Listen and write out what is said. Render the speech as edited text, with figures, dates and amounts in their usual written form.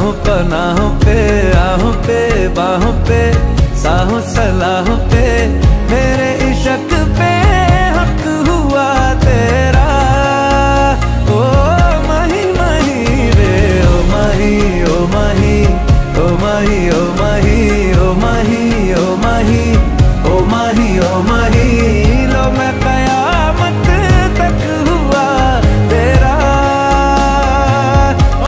राहों पनाहों पे, आहों पे बाहों पे, साहों सलाहों पे, मेरे इश्क